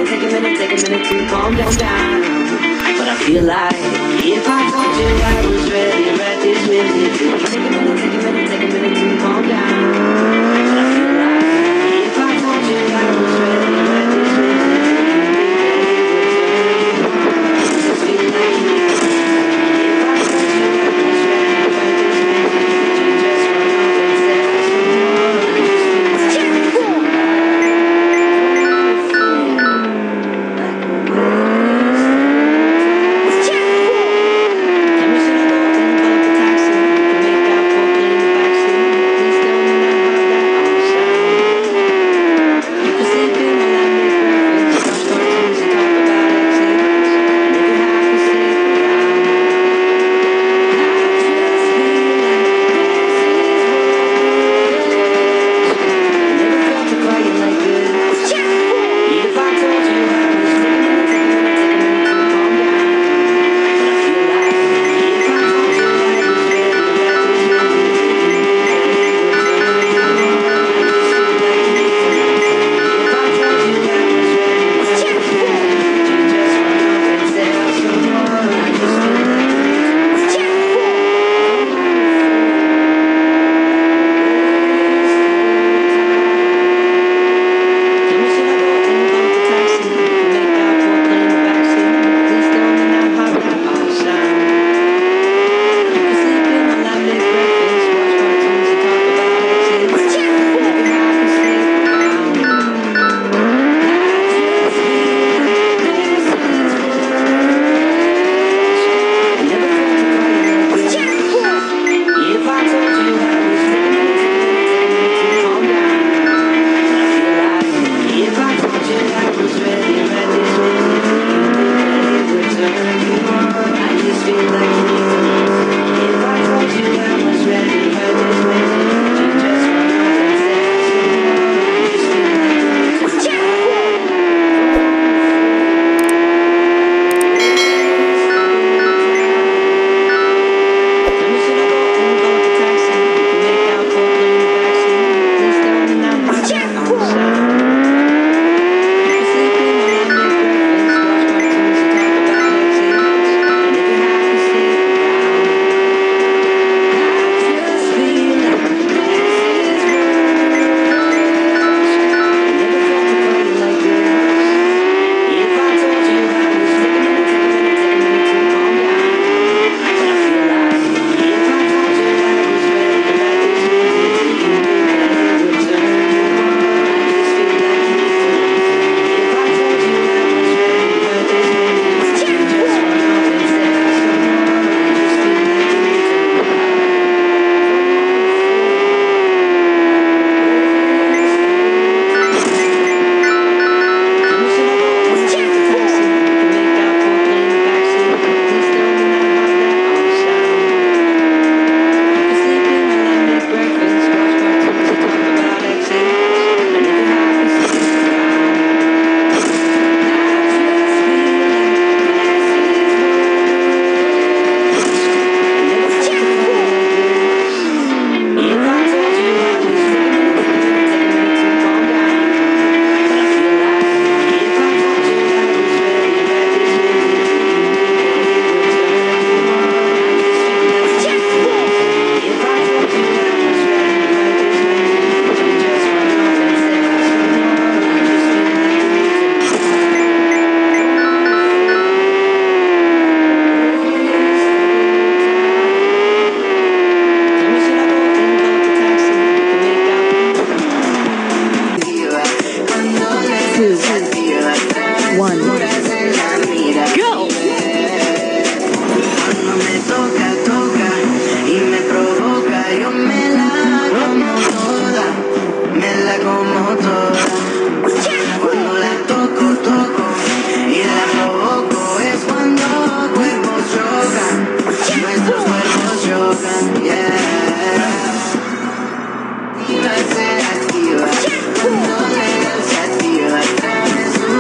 minute to calm down. But I feel like if I told you I was ready to write this minute, take a minute to calm down. But I feel like if I told you I was ready to write this minute, I just feel like if I told you I was ready to write this minute, you just run off and say some more. I just feel like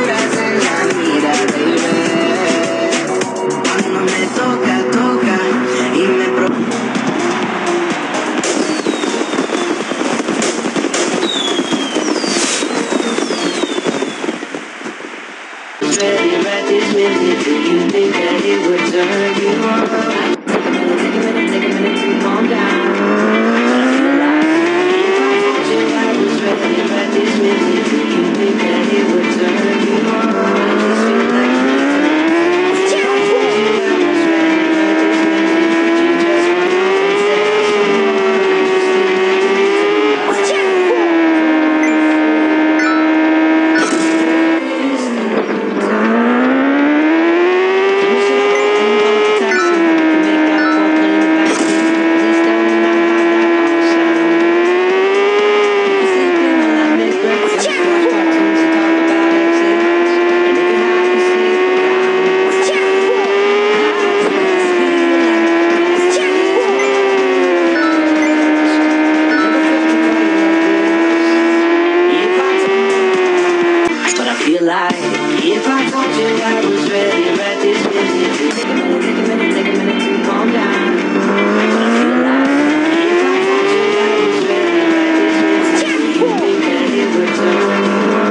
toca, was ready right this minute, do you think that it would turn you on? Take a minute to calm down. But I feel like if I told you I was ready right this minute, do you think that it would turn you on? I just feel like you need to. If I told you I was ready right this minute, would you just run off and tell someone? I just feel like you need to. Like if I told you I was ready right this minute, take a minute to calm down. But I feel like if I told you I was ready right this minute, do you think that it would turn you on?